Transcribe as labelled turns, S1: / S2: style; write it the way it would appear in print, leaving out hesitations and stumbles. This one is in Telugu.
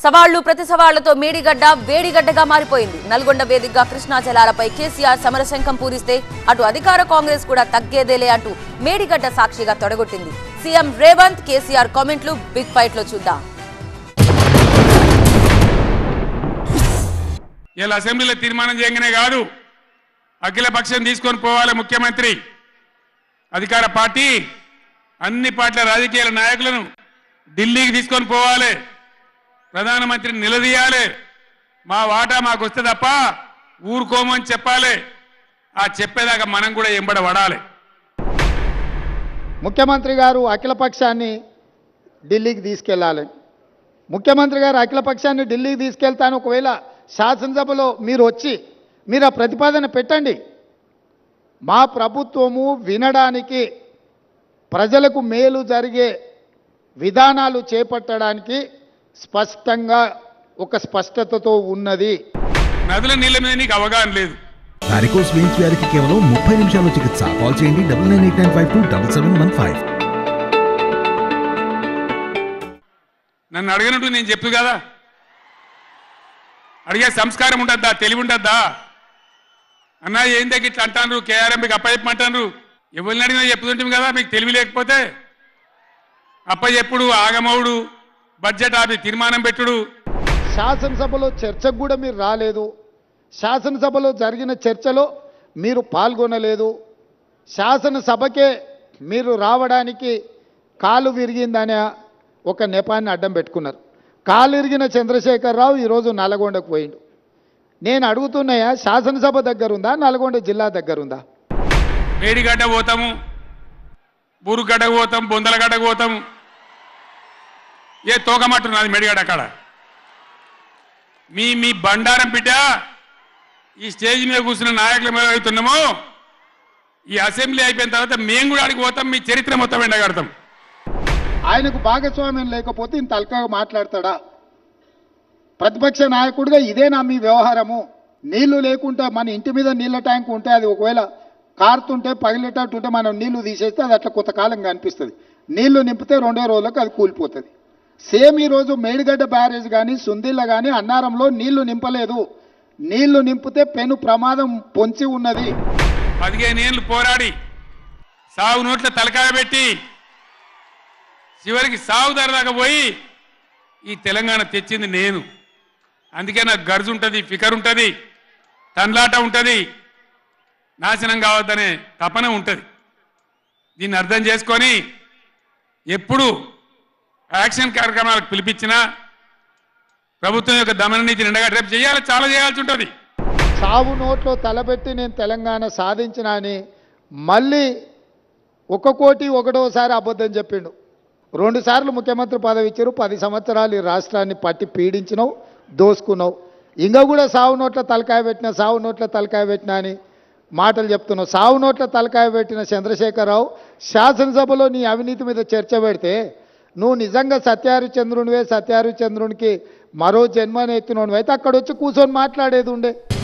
S1: సవాళ్లు ప్రతి సవాళ్లతో మేడిగడ్డ వేడిగడ్డగా మారిపోయింది. నల్గొండ వేదికగా కృష్ణా జలాలపై కేసీఆర్ సమరశంఖం పూరిస్తే అటు అధికార కాంగ్రెస్ కూడా తగ్గేదేలే అంటూ మేడిగడ్డ సాక్షిగా తొడగొట్టింది. సీఎం రేవంత్ కేసీఆర్ కామెంట్లు బిగ్ ఫైట్ లో చూద్దాం.
S2: ఇలా అసెంబ్లీలో తీర్మానం చేయగానే కాదు, అఖిల పక్షం తీసుకొని పోవాలి ముఖ్యమంత్రి. అధికార పార్టీ అన్ని పార్టీల రాజకీయ నాయకులను ఢిల్లీకి తీసుకొని పోవాలి, ప్రధానమంత్రిని నిలదీయాలి. మా వాటా మాకు వస్తే తప్ప ఊరుకోమని చెప్పాలి. ఆ చెప్పేదాకా మనం కూడా ఎంబడబడాలి.
S3: ముఖ్యమంత్రి గారు అఖిలపక్షాన్ని ఢిల్లీకి తీసుకెళ్లాలి. ముఖ్యమంత్రి గారు అఖిలపక్షాన్ని ఢిల్లీకి తీసుకెళ్తాను. ఒకవేళ శాసనసభలో మీరు వచ్చి మీరు ఆ ప్రతిపాదన పెట్టండి. మా ప్రభుత్వము వినడానికి, ప్రజలకు మేలు జరిగే విధానాలు చేపట్టడానికి స్పష్టంగా ఒక స్పష్టతతో ఉన్నది.
S2: నదుల నీళ్ళ మీద నీకు అవగాహన లేదు.
S4: వారికోస్ వెయిన్స్ వ్యాధికి కేవలం 30 నిమిషాల్లో చికిత్స. కాల్ చేయండి 9989527715.
S2: నన్ను అడగనట్టు నేను చెప్తూ కదా, అడిగే సంస్కారం ఉంటుందా, తెలివి ఉంటుందా? అన్నా ఏందే ఇట్లా అంటాను, కేఆర్ఎంకి అప్పచెప్పమంటాను. ఎవరిని అడిగినా చెప్తుంటాం కదా. మీకు తెలివి లేకపోతే అప్పచెప్పుడు, ఆగమవుడు, బడ్జెట్ ఆపి తీర్మానం పెట్టుడు.
S3: శాసనసభలో చర్చకు కూడా మీరు రాలేదు. శాసనసభలో జరిగిన చర్చలో మీరు పాల్గొనలేదు. శాసనసభకే మీరు రావడానికి కాలు విరిగిందనే ఒక నెపాన్ని అడ్డం పెట్టుకున్నారు. కాలు ఇరిగిన చంద్రశేఖరరావు ఈరోజు నల్గొండకు పోయిండు. నేను అడుగుతున్నాయా, శాసనసభ దగ్గర ఉందా, నల్గొండ జిల్లా దగ్గర ఉందా?
S2: మేడిగడ్డ పోతాము, బూరుగడ్డకు పోతాం, బొందలగడ్డకు పోతాము. ఏ తోకమట్టున్నది మేడిగడ్డ అక్కడ. మీ బండారం బిడ్డ ఈ స్టేజ్ మీద కూర్చున్న నాయకులు మీద అవుతున్నామో, ఈ అసెంబ్లీ అయిపోయిన తర్వాత మేము కూడా అడిగి పోతాం, మీ చరిత్ర మొత్తం ఎండగడతాం.
S3: ఆయనకు భాగస్వామ్యం లేకపోతే ఇంత అల్కగా మాట్లాడతాడా? ప్రతిపక్ష నాయకుడిగా ఇదేనా మీ వ్యవహారము? నీళ్లు లేకుంటే మన ఇంటి మీద నీళ్ళ ట్యాంక్ ఉంటే అది ఒకవేళ కారుతుంటే పగిలేటట్టుంటే మనం నీళ్లు తీసేస్తే అది అట్లా కొంతకాలం కనిపిస్తుంది. నీళ్లు నింపితే 2 రోజులకు అది కూలిపోతుంది. సేమ్ ఈరోజు మేడిగడ్డ బ్యారేజ్ కానీ, సుందిళ్ళ కానీ, అన్నారంలో నీళ్లు నింపలేదు. నీళ్లు నింపితే పెను ప్రమాదం పొంచి ఉన్నది.
S2: 15 ఏళ్ళు పోరాడి సాగు నోట్ల తలకాయ పెట్టి చివరికి సాగు ధరదాకా పోయి ఈ తెలంగాణ తెచ్చింది నేను. అందుకే నాకు గర్జు ఉంటుంది, ఫికర్ ఉంటుంది, తన్లాట ఉంటుంది, నాశనం కావద్దనే తపన ఉంటుంది. దీన్ని అర్థం చేసుకొని ఎప్పుడు యాక్షన్ కార్యక్రమాలకు పిలిపించినా ప్రభుత్వం యొక్క దమన నీతిని ఎండగట్టి చేయాలి, చాలా చేయాల్సి ఉంటుంది.
S3: సాగు నోట్లో తలబెట్టి నేను తెలంగాణ సాధించిన అని మళ్ళీ 1 కోటి 1వసారి అబద్ధం చెప్పిండు. 2 సార్లు ముఖ్యమంత్రి పదవి ఇచ్చారు. 10 సంవత్సరాలు ఈ రాష్ట్రాన్ని పట్టి పీడించినావు, దోసుకున్నావు. ఇంకా కూడా సాగు నోట్ల తలకాయ పెట్టినా, సాగు నోట్ల తలకాయ పెట్టినా అని మాటలు చెప్తున్నావు. సాగు నోట్ల తలకాయ పెట్టిన చంద్రశేఖరరావు శాసనసభలో నీ అవినీతి మీద చర్చ పెడితే నువ్వు నిజంగా సత్యహరిచంద్రునివే, సత్యహరిచంద్రునికి మరో జన్మని ఎత్తినోనివైతే అక్కడ వచ్చి కూర్చొని మాట్లాడేది ఉండే.